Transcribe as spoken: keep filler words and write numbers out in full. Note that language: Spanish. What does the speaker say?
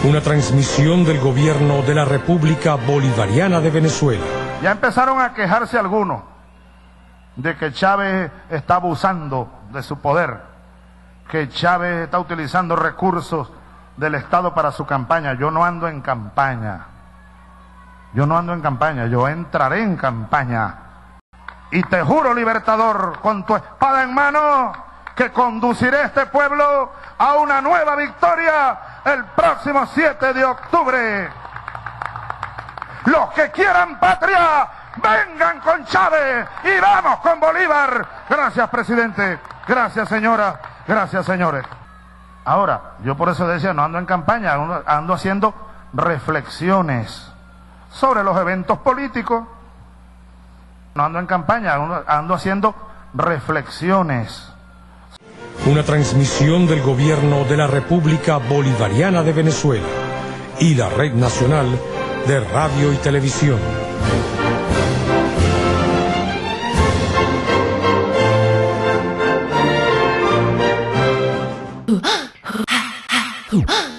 Una transmisión del gobierno de la República Bolivariana de Venezuela. Ya empezaron a quejarse algunos de que Chávez está abusando de su poder, que Chávez está utilizando recursos del Estado para su campaña. Yo no ando en campaña. Yo no ando en campaña, yo entraré en campaña. Y te juro, Libertador, con tu espada en mano, que conduciré a este pueblo a una nueva victoria el próximo siete de octubre. Los que quieran patria, vengan con Chávez y vamos con Bolívar. Gracias, presidente. Gracias, señora. Gracias, señores. Ahora, yo por eso decía, no ando en campaña, ando haciendo reflexiones sobre los eventos políticos. No ando en campaña, ando haciendo reflexiones. Una transmisión del gobierno de la República Bolivariana de Venezuela y la Red Nacional de Radio y Televisión. Ooh.